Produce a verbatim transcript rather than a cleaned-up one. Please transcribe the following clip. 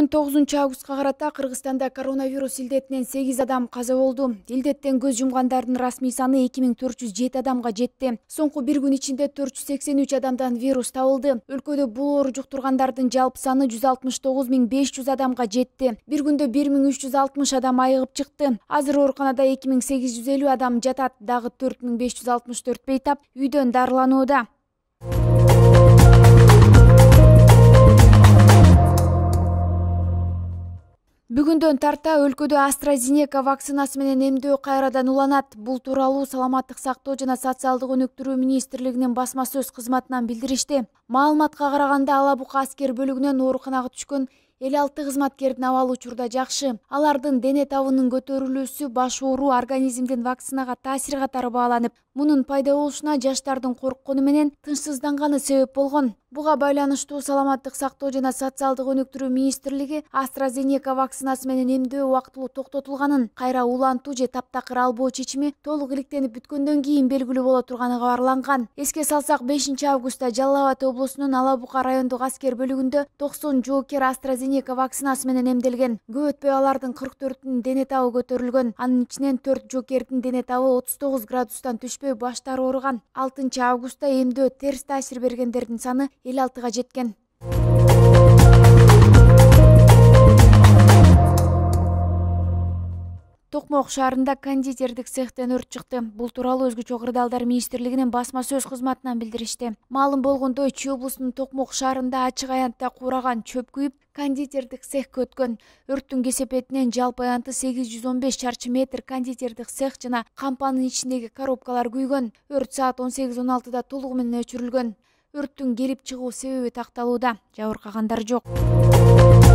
тогузунчу августка карата Кыргызстанда коронавирус илдетинен сегиз адам каза болду. Илдеттен көз жумгандардын расмий саны эки миң төрт жүз жети адамга жетти. Соңку бир күн ичинде төрт жүз сексен үч адамдан вирус табылды. Өлкөдө бул оору жуктургандардын жалпы саны жүз алтымыш тогуз миң беш жүз адамга жетти. Бир күндө бир миң үч жүз алтымыш адам айыгып чыкты. Азыр ооруканада эки миң сегиз жүз элүү адам жатат. Дагы төрт миң беш жүз алтымыш төрт бейтап үйдөн дарыланууда. Бүгүндөн тарта өлкөдө AstraZeneca вакцинасы менен эмдөө кайрадан уланат. Бул тууралуу Саламаттык сактоо жана социалдык өнүктүрүү министрлигинин басма сөз кызматынан билдиришти. Маалыматка караганда Ала Бука аскер бөлүгүнөн ооруканага түшкөн элүү алты кызматкердин абалы учурда жакшы. Алардын дене табынын көтөрүлүүсү баш оору организмдин вакцинага таасири катары бааланып, мунун пайда болушуна жаштардын корккону менен тынчсызданганы себеп болгон. Буга байланыштуу Саламаттык сактоо жана социалдык өнүктүрүү министрлиги AstraZeneca вакцинасы менен эмдөө убактылуу токтотулганын, кайра улантуу же таптакыр албоо чечими толук иликтенип бүткөндөн кийин белгилүү боло турганы кабарланган. Эске салсак, бешинчи августта Жалал Абад облусунун Ала Бука райондук аскер бөлүгүндө токсон жоокер AstraZeneca вакцинасы менен эмделген. Көп өтпөй алардын кырк төртүнүн дене табы көтөрүлгөн. Анын ичинен төрт жоокердин дене табы отуз тогуз градустан түшпөй баштары ооруган. алтынчы августта эмдөө терс таасир бергендердин саны элүү алтыга жеткен. Токмок шаарында кондитердик цехтен өрт чыкты. Бул тууралуу Өзгөчө кырдаалдар министрлигинин басма сөз кызматынан билдиришти. Маалым болгондой, Чүй облусунун Токмок шаарында ачык аянтта куураган чөп күйүп, кондитердик цехке өткөн. Өрттүн кесепетинен жалпы аянты сегиз жүз он беш чарчы метр кондитердик цех жана кампанын ичиндеги коробкалар күйгөн. Өрт саат он сегиз он алтыда толугу менен өчүрүлгөн. Өрттүн келип чыгуу себеби такталууда. Жабыркагандар жок.